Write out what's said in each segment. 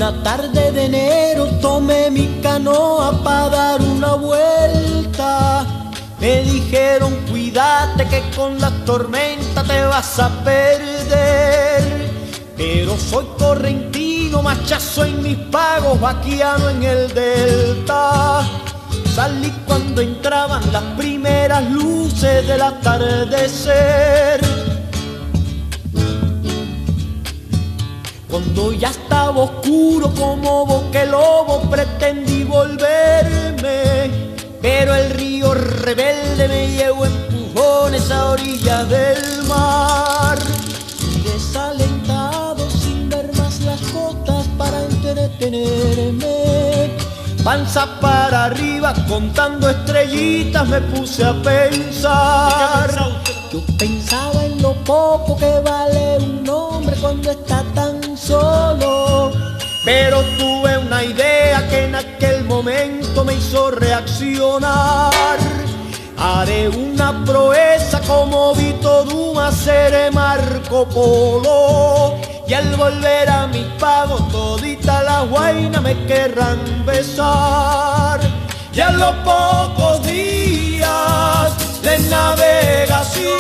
Una tarde de enero tomé mi canoa para dar una vuelta. Me dijeron cuídate que con la tormenta te vas a perder. Pero soy correntino, machazo en mis pagos, vaquiano en el delta. Salí cuando entraban las primeras luces del atardecer. Cuando ya estaba oscuro como boque lobo pretendí volverme, pero el río rebelde me llevó empujones a orillas del mar. Desalentado sin ver más las costas para entretenerme, panza para arriba contando estrellitas me puse a pensar. Yo pensaba en lo poco que vale un hombre cuando está tan solo, pero tuve una idea que en aquel momento me hizo reaccionar. Haré una proeza como Vito Duma, seré Marco Polo, y al volver a mis pagos todita la guaina me querrán besar. Y a los pocos días de navegación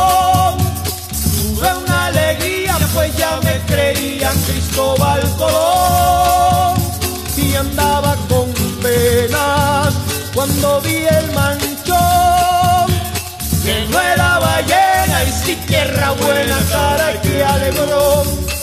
tuve una alegría, pues ya me creían Cristóbal Colón, y andaba con penas cuando vi el manchón, que no era ballena y sí tierra buena, caray que alegró.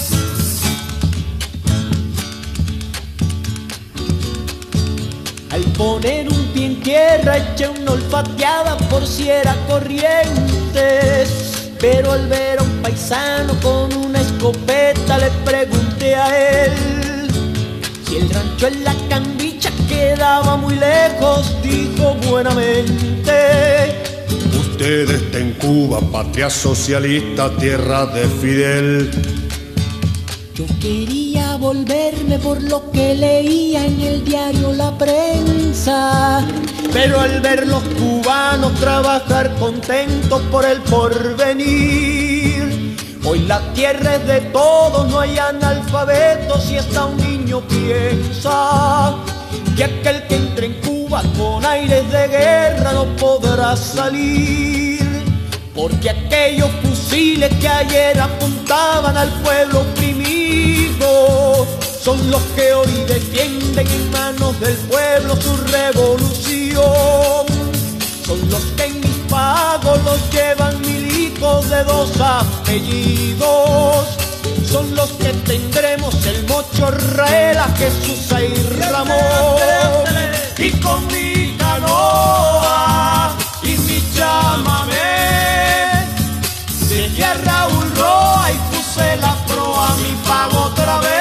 Al poner un pie en tierra eché una olfateada por si era Corrientes, pero al ver a un paisano con una escopeta le pregunté a él si el rancho en la Cambicha quedaba muy lejos. Dijo buenamente: usted está en Cuba, patria socialista, tierra de Fidel. Yo quería volverme por lo que leía en el diario La Prensa, pero al ver los cubanos trabajar contentos por el porvenir, hoy la tierra es de todos, no hay analfabetos y hasta un niño piensa que aquel que entre en Cuba con aires de guerra no podrá salir, porque aquellos fusiles que ayer apuntaban al pueblo oprimido son los que hoy defienden en manos del pueblo su revolución. Son los que en mis pagos los llevan milicos de dos apellidos. Son los que tendremos el Mocho, Raela, Jesús y Ramón. Y con mi canoa y mi chamamé dejé a Raúl Roa y puse la proa a mi pago otra vez.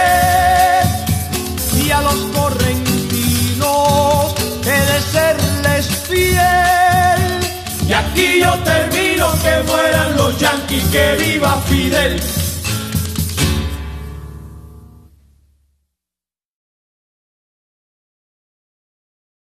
Y a los correntinos he de serles fiel. Y aquí yo termino, que mueran los yanquis, que viva Fidel.